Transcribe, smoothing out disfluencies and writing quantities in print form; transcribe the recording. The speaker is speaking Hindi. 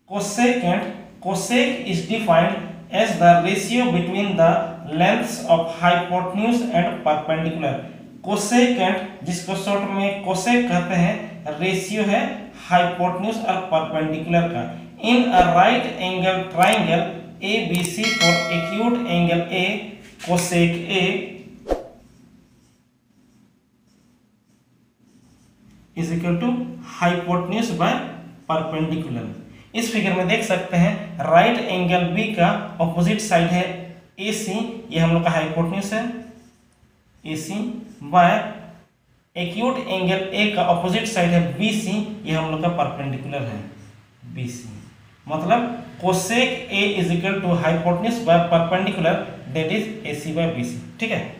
cosec is defined as the ratio between the lengths of hypotenuse and perpendicular। Cosecant जिसको शॉर्ट में कोसेक कहते हैं, रेशियो है हाइपोटेन्यूज और परपेंडिकुलर का। In a right angle triangle ABC for acute angle A, cosec A is equal to hypotenuse by perpendicular। इस फिगर में देख सकते हैं राइट एंगल B का ऑपोजिट साइड है AC, ये हम लोग का हाइपोटेन्यूज है AC, by acute angle A का ऑपोजिट साइड है BC, ये हम लोग का परपेंडिकुलर है BC। मतलब cosec A is equal to hypotenuse by perpendicular, that is AC by BC। ठीक है।